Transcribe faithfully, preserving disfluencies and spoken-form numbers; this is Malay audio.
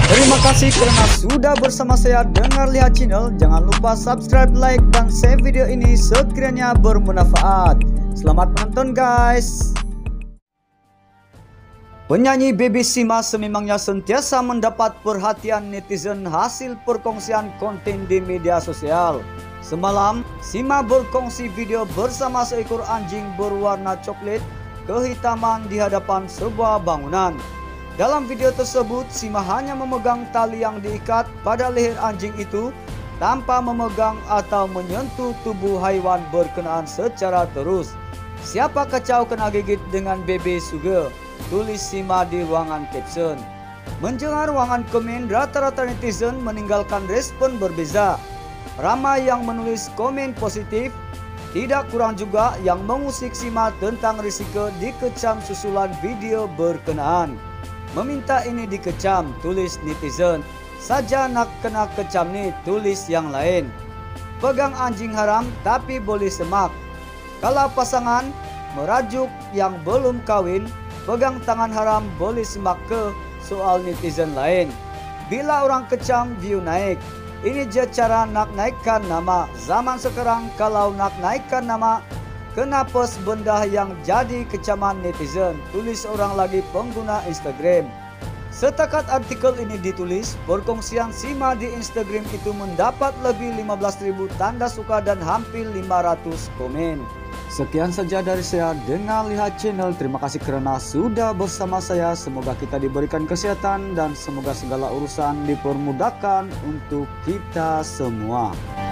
Terima kasih karena sudah bersama saya Dengar Lihat Channel. Jangan lupa subscribe, like, dan share video ini sekiranya bermanfaat. Selamat menonton guys. Penyanyi Baby Sima sememangnya sentiasa mendapat perhatian netizen hasil perkongsian konten di media sosial. Semalam, Sima berkongsi video bersama seekor anjing berwarna coklat kehitaman di hadapan sebuah bangunan. Dalam video tersebut, Sima hanya memegang tali yang diikat pada leher anjing itu tanpa memegang atau menyentuh tubuh haiwan berkenaan secara terus. Siapa kacau kena gigit dengan Baby Sugar? Tulis Sima di ruangan caption. Mendengar ruangan komen, rata-rata netizen meninggalkan respon berbeza. Ramai yang menulis komen positif, tidak kurang juga yang mengusik Sima tentang risiko dikecam susulan video berkenaan. Meminta ini dikecam, tulis netizen. Saja nak kena kecam nih, tulis yang lain. Pegang anjing haram tapi boleh semak. Kalau pasangan merajuk yang belum kawin, pegang tangan haram boleh semak ke, soal netizen lain. Bila orang kecam, view naik. Ini je cara nak naikkan nama. Zaman sekarang kalau nak naikkan nama, kenapa benda yang jadi kecaman netizen, tulis orang lagi pengguna Instagram. Setakat artikel ini ditulis, perkongsian Sima di Instagram itu mendapat lebih lima belas ribu tanda suka dan hampir lima ratus komen. Sekian saja dari saya Dengar Lihat Channel. Terima kasih karena sudah bersama saya. Semoga kita diberikan kesehatan dan semoga segala urusan dipermudahkan untuk kita semua.